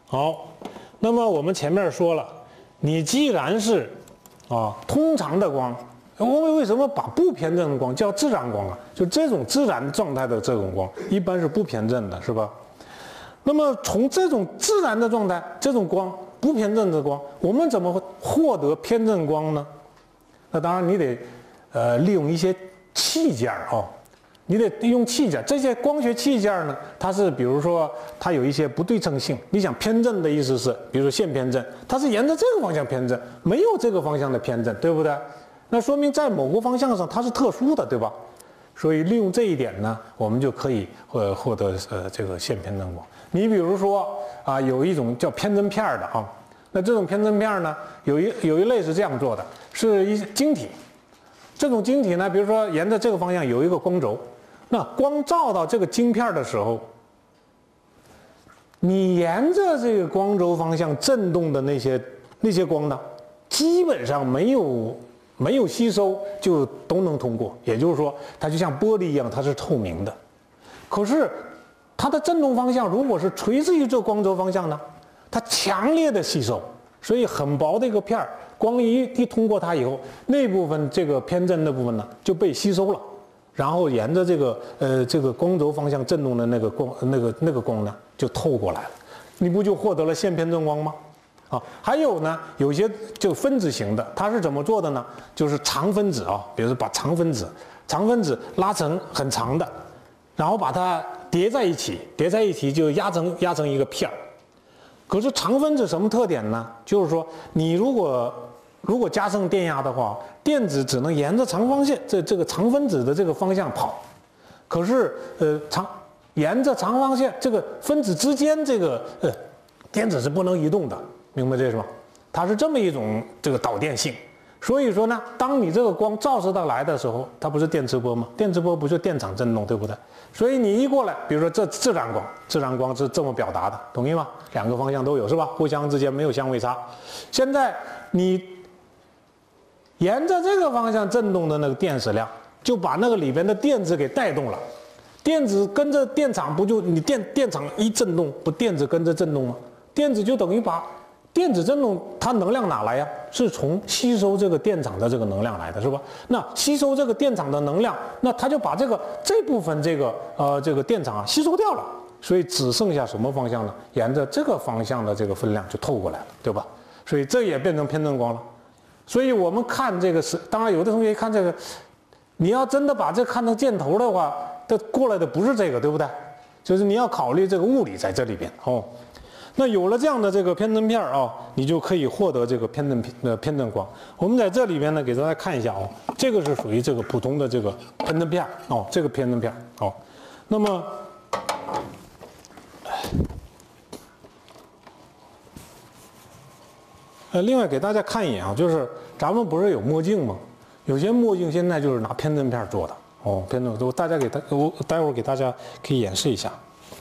好，那么我们前面说了，你既然是通常的光，我们为什么把不偏振的光叫自然光啊？就这种自然状态的这种光，一般是不偏振的，是吧？那么从这种自然的状态，这种光不偏振的光，我们怎么会获得偏振光呢？那当然你得利用一些器件你得用器件，这些光学器件呢，它是比如说它有一些不对称性。你想偏振的意思是，比如说线偏振，它是沿着这个方向偏振，没有这个方向的偏振，对不对？那说明在某个方向上它是特殊的，对吧？所以利用这一点呢，我们就可以获得这个线偏振光。你比如说有一种叫偏振片的那这种偏振片呢，有一类是这样做的，是一晶体。这种晶体呢，比如说沿着这个方向有一个光轴。那光照到这个晶片的时候，你沿着这个光轴方向振动的那些光呢，基本上没有吸收，就都能通过。也就是说，它就像玻璃一样，它是透明的。可是它的振动方向如果是垂直于这光轴方向呢，它强烈的吸收，所以很薄的一个片儿，光一通过它以后，那部分这个偏振的部分呢就被吸收了。然后沿着这个光轴方向振动的那个光呢，就透过来了，你不就获得了线偏振光吗？还有呢，有些就分子型的，它是怎么做的呢？就是长分子比如说把长分子拉成很长的，然后把它叠在一起就压成一个片儿。可是长分子什么特点呢？就是说你如果加上电压的话，电子只能沿着长方线这个长分子的这个方向跑，可是沿着长方线这个分子之间这个电子是不能移动的，明白这是吗？它是这么一种这个导电性。所以说呢，当你这个光照射到来的时候，它不是电磁波吗？电磁波不是电场振动，对不对？所以你一过来，比如说这自然光是这么表达的，同意吗？两个方向都有是吧？互相之间没有相位差。现在你沿着这个方向振动的那个电矢量，就把那个里边的电子给带动了。电子跟着电场，不就你电场一振动，不电子跟着振动吗？电子就等于把电子振动，它能量哪来呀？是从吸收这个电场的这个能量来的，是吧？那吸收这个电场的能量，那它就把这部分这个电场吸收掉了，所以只剩下什么方向呢？沿着这个方向的这个分量就透过来了，对吧？所以这也变成偏振光了。所以我们看这个当然有的同学看这个，你要真的把这看成箭头的话，这过来的不是这个，对不对？就是你要考虑这个物理在这里边那有了这样的这个偏振片你就可以获得这个偏振光。我们在这里边呢，给大家看一下这个是属于这个普通的这个偏振片这个偏振片那么另外给大家看一眼就是咱们不是有墨镜吗？有些墨镜现在就是拿偏振片做的偏振，我待会儿给大家可以演示一下。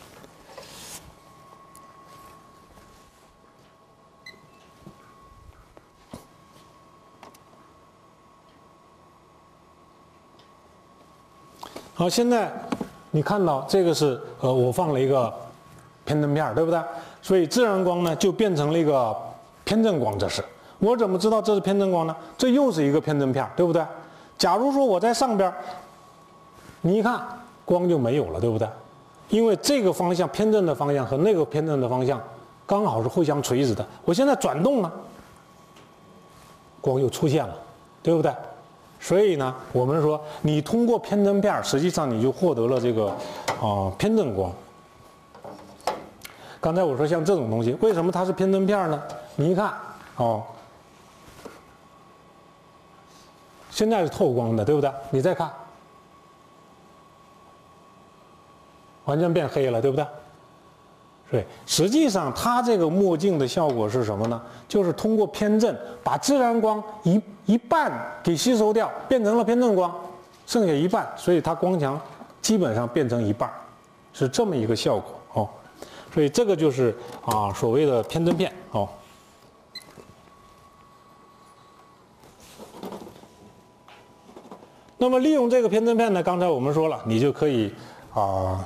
好，现在你看到这个是我放了一个偏振片，对不对？所以自然光呢就变成了一个偏振光，这是。我怎么知道这是偏振光呢？这又是一个偏振片，对不对？假如说我在上边，你一看光就没有了，对不对？因为这个方向偏振的方向和那个偏振的方向刚好是互相垂直的。我现在转动呢，光又出现了，对不对？所以呢，我们说你通过偏振片，实际上你就获得了这个偏振光。刚才我说像这种东西，为什么它是偏振片呢？你一看现在是透光的，对不对？你再看，完全变黑了，对不对？对，实际上它这个墨镜的效果是什么呢？就是通过偏振把自然光一半给吸收掉，变成了偏振光，剩下一半，所以它光强基本上变成一半，是这么一个效果所以这个就是所谓的偏振片那么利用这个偏振片呢，刚才我们说了，你就可以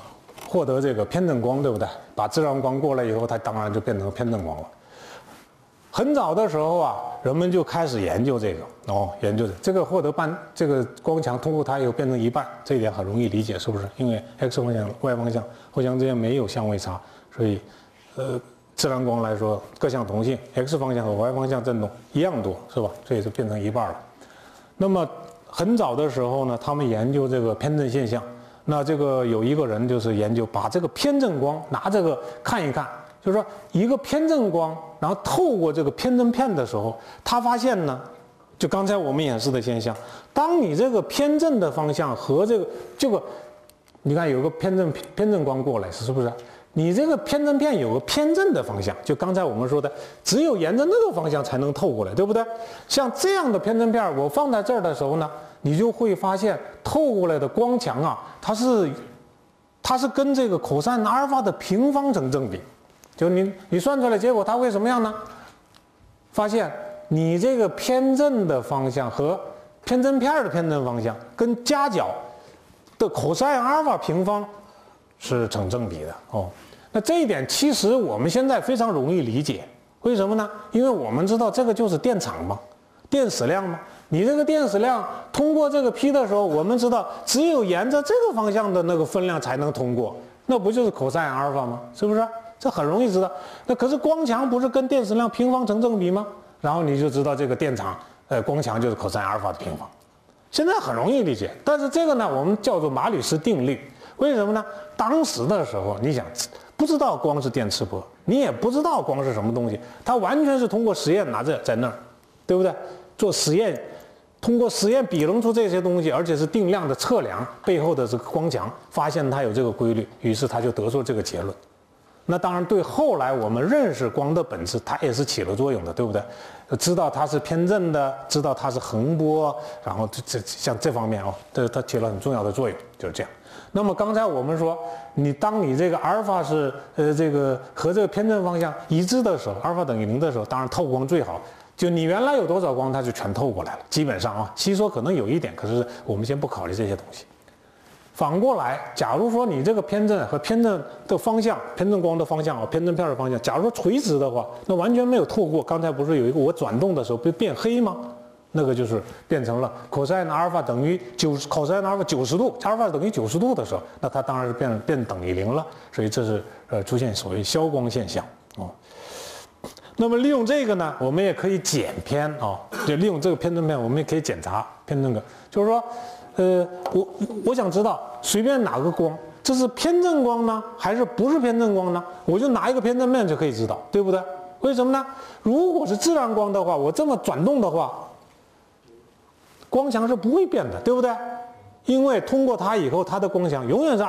获得这个偏振光，对不对？把自然光过来以后，它当然就变成偏振光了。很早的时候啊，人们就开始研究这个研究这个获得这个光强通过它以后变成一半，这一点很容易理解，是不是？因为 X 方向、Y 方向互相之间没有相位差，所以自然光来说各项同性 ，X 方向和 Y 方向振动一样多，是吧？所以就变成一半了。那么很早的时候呢，他们研究这个偏振现象。那这个有一个人就是研究把这个偏振光拿这个看一看。就是说，一个偏振光，然后透过这个偏振片的时候，他发现呢，就刚才我们演示的现象，当你这个偏振的方向和这个，你看有个偏振光过来，是不是？你这个偏振片有个偏振的方向，就刚才我们说的，只有沿着那个方向才能透过来，对不对？像这样的偏振片，我放在这儿的时候呢，你就会发现透过来的光强啊，它是跟这个 cosine 阿尔法的平方成正比。就你算出来结果，它会什么样呢？发现你这个偏振的方向和偏振片的偏振方向跟夹角的 cosine 阿尔法平方是成正比的那这一点其实我们现在非常容易理解，为什么呢？因为我们知道这个就是电场嘛，电矢量嘛。你这个电矢量通过这个 P 的时候，我们知道只有沿着这个方向的那个分量才能通过，那不就是 cosine 阿尔法吗？是不是？这很容易知道。那可是光强不是跟电矢量平方成正比吗？然后你就知道这个电场，光强就是 cosine 阿尔法的平方。现在很容易理解，但是这个呢，我们叫做马吕斯定律。为什么呢？当时的时候，你想不知道光是电磁波，你也不知道光是什么东西，它完全是通过实验拿着在那儿，对不对？做实验，通过实验比弄出这些东西，而且是定量的测量背后的这个光强，发现它有这个规律，于是他就得出这个结论。那当然，对后来我们认识光的本质，它也是起了作用的，对不对？知道它是偏振的，知道它是横波，然后像这方面它起了很重要的作用，就是这样。那么刚才我们说，当你这个阿尔法是这个和这个偏振方向一致的时候，阿尔法等于0的时候，当然透光最好。就你原来有多少光，它就全透过来了，基本上吸收可能有一点，可是我们先不考虑这些东西。反过来，假如说你这个偏振和偏振的方向，偏振光的方向偏振片的方向，假如说垂直的话，那完全没有透过。刚才不是有一个我转动的时候变黑吗？那个就是变成了 cosine 阿尔法等于cosine 阿尔法90度，阿尔法等于90度的时候，那它当然是变等于0了。所以这是出现所谓消光现象那么利用这个呢，我们也可以检偏就利用这个偏振片，我们也可以检查偏振个，就是说。我想知道随便哪个光，这是偏振光呢，还是不是偏振光呢？我就拿一个偏振片就可以知道，对不对？为什么呢？如果是自然光的话，我这么转动的话，光强是不会变的，对不对？因为通过它以后，它的光强永远是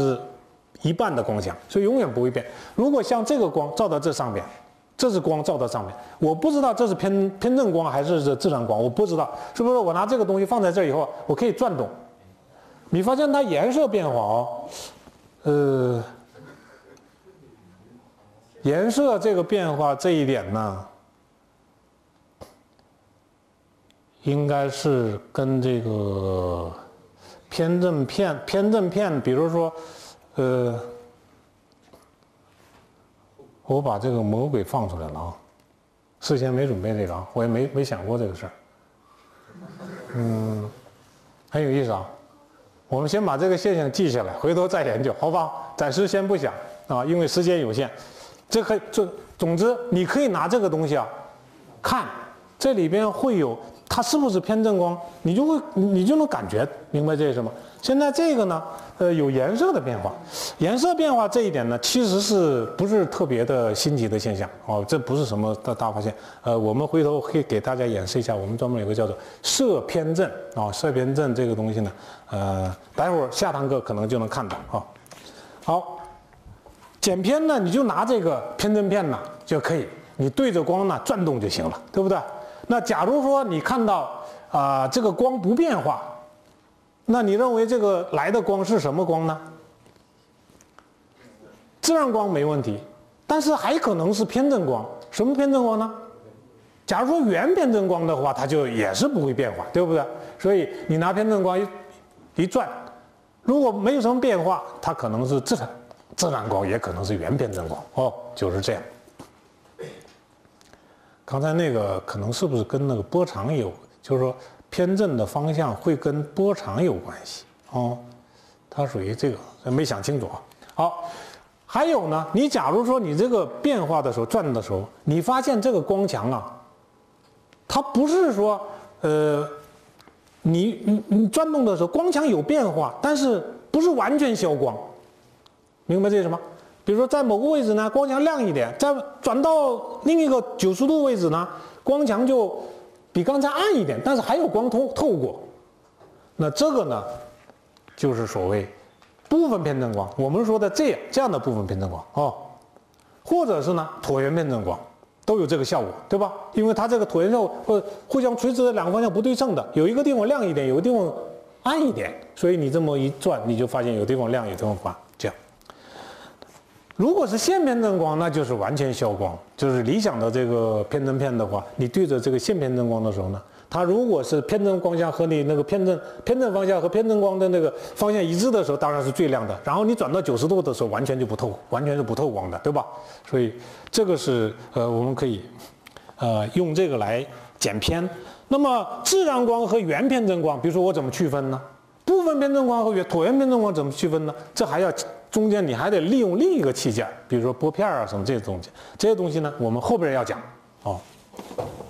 1/2的光强，所以永远不会变。如果像这个光照到这上面。这是光照到上面，我不知道这是偏振光还是自然光，我不知道是不是我拿这个东西放在这儿以后，我可以转动，你发现它颜色变化颜色这个变化这一点呢，应该是跟这个偏振片，比如说我把这个魔鬼放出来了事先没准备这个我也没想过这个事儿，很有意思我们先把这个现象记下来，回头再研究，好吧？暂时先不想因为时间有限。总之，你可以拿这个东西看这里边会有它是不是偏振光，你就能感觉明白这是什么。现在这个呢，有颜色的变化，颜色变化这一点呢，其实是不是特别的新奇的现象这不是什么大发现。我们回头可以给大家演示一下，我们专门有个叫做色偏振色偏振这个东西呢，待会儿下堂课可能就能看到好，检偏呢，你就拿这个偏振片呢就可以，你对着光呢转动就行了，对不对？那假如说你看到这个光不变化。那你认为这个来的光是什么光呢？自然光没问题，但是还可能是偏振光。什么偏振光呢？假如说原偏振光的话，它就也是不会变化，对不对？所以你拿偏振光一转，如果没有什么变化，它可能是自然光也可能是圆偏振光哦，就是这样。刚才那个可能是不是跟那个波长有，就是说偏振的方向会跟波长有关系哦，它属于这个没想清楚啊。好，还有呢，你假如说你这个变化的时候转的时候，你发现这个光强啊，它不是说你转动的时候光强有变化，但是不是完全消光，明白这是什么？比如说在某个位置呢，光强亮一点，再转到另一个90度位置呢，光强就比刚才暗一点，但是还有光透过。那这个呢，就是所谓部分偏振光。我们说的这样的部分偏振光哦，或者是呢椭圆偏振光，都有这个效果，对吧？因为它这个椭圆效果或互相垂直的两个方向不对称的，有一个地方亮一点，有个地方暗一点，所以你这么一转，你就发现有地方亮，有地方暗，这样。如果是线偏振光，那就是完全消光，就是理想的这个偏振片的话，你对着这个线偏振光的时候呢，它如果是偏振光向和你那个偏振方向和偏振光的那个方向一致的时候，当然是最亮的。然后你转到90度的时候，完全是不透光的，对吧？所以这个是我们可以用这个来减偏。那么自然光和圆偏振光，比如说我怎么区分呢？部分偏振光和椭圆偏振光怎么区分呢？这还要中间你还得利用另一个器件，比如说拨片啊什么这些东西。这些东西呢，我们后边要讲哦。